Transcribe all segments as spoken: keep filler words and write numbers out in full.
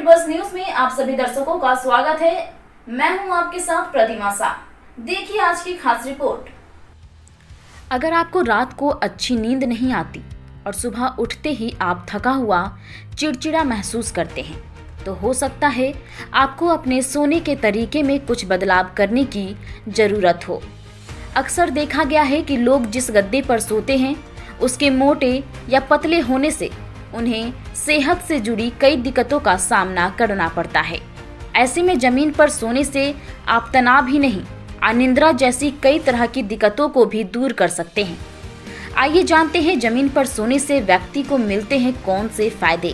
बस न्यूज में आप सभी दर्शकों का स्वागत है। मैं हूं आपके साथ प्रतिमा सा। देखिए आज की खास रिपोर्ट। अगर आपको रात को अच्छी नींद नहीं आती और सुबह उठते ही आप थका हुआ चिड़चिड़ा महसूस करते हैं, तो हो सकता है आपको अपने सोने के तरीके में कुछ बदलाव करने की जरूरत हो। अक्सर देखा गया है कि लोग जिस गद्दे पर सोते हैं उसके मोटे या पतले होने से उन्हें सेहत से जुड़ी कई दिक्कतों का सामना करना पड़ता है। ऐसे में जमीन पर सोने से आप तनाव ही नहीं, अनिद्रा जैसी कई तरह की दिक्कतों को भी दूर कर सकते हैं। आइए जानते हैं जमीन पर सोने से व्यक्ति को मिलते हैं कौन से फायदे।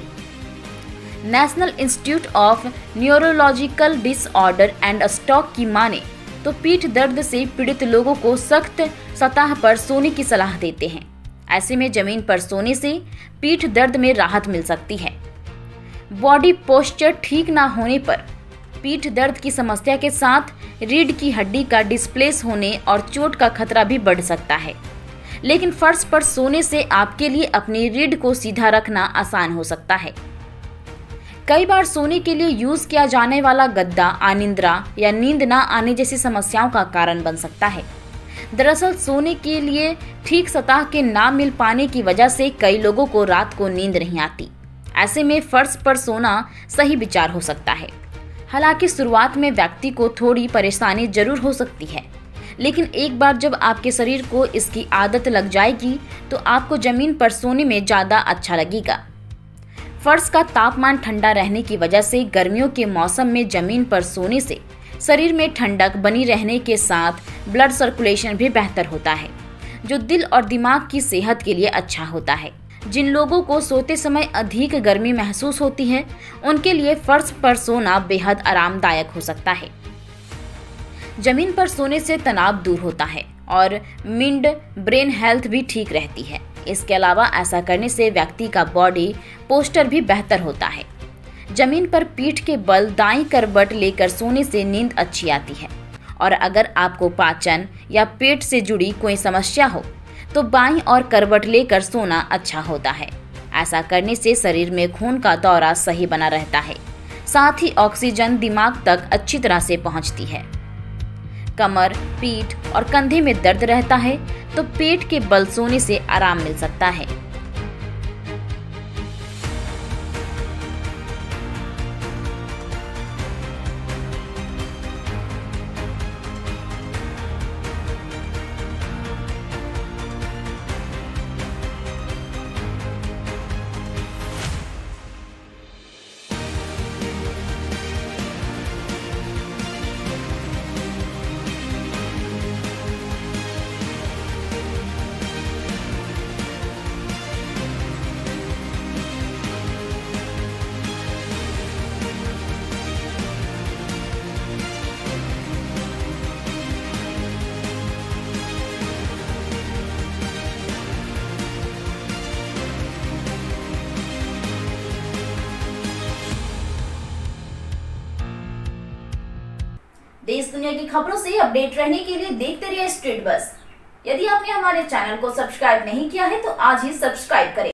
National institute of neurological disorder and stroke की माने तो पीठ दर्द से पीड़ित लोगों को सख्त सतह पर सोने की सलाह देते हैं। ऐसे में जमीन पर सोने से पीठ दर्द में राहत मिल सकती है। बॉडी पोस्चर ठीक ना होने पर पीठ दर्द की समस्या के साथ रीढ़ की हड्डी का डिस्प्लेस होने और चोट का खतरा भी बढ़ सकता है। लेकिन फर्श पर सोने से आपके लिए अपनी रीढ़ को सीधा रखना आसान हो सकता है। कई बार सोने के लिए यूज किया जाने वाला गद्दा अनिद्रा या नींद ना आने जैसी समस्याओं का कारण बन सकता है। दरअसल सोने के लिए ठीक सतह के ना मिल पाने की वजह से कई लोगों को रात को नींद नहीं आती। ऐसे में फर्श पर सोना सही विचार हो सकता है। हालांकि शुरुआत में व्यक्ति को थोड़ी परेशानी जरूर हो सकती है, लेकिन एक बार जब आपके शरीर को इसकी आदत लग जाएगी तो आपको जमीन पर सोने में ज्यादा अच्छा लगेगा। फर्श का तापमान ठंडा रहने की वजह से गर्मियों के मौसम में जमीन पर सोने से शरीर में ठंडक बनी रहने के साथ ब्लड सर्कुलेशन भी बेहतर होता है, जो दिल और दिमाग की सेहत के लिए अच्छा होता है। जिन लोगों को सोते समय अधिक गर्मी महसूस होती है, उनके लिए फर्श पर सोना बेहद आरामदायक हो सकता है। जमीन पर सोने से तनाव दूर होता है और माइंड ब्रेन हेल्थ भी ठीक रहती है। इसके अलावा ऐसा करने से व्यक्ति का बॉडी पोस्चर भी बेहतर होता है। जमीन पर पीठ के बल दाईं करवट लेकर सोने से नींद अच्छी आती है। और अगर आपको पाचन या पेट से जुड़ी कोई समस्या हो तो बाईं और करवट लेकर सोना अच्छा होता है। ऐसा करने से शरीर में खून का दौरा सही बना रहता है, साथ ही ऑक्सीजन दिमाग तक अच्छी तरह से पहुंचती है। कमर, पीठ और कंधे में दर्द रहता है तो पेट के बल सोने से आराम मिल सकता है। देश दुनिया की खबरों से अपडेट रहने के लिए देखते रहिए स्ट्रीट बस। यदि आपने हमारे चैनल को सब्सक्राइब नहीं किया है तो आज ही सब्सक्राइब करें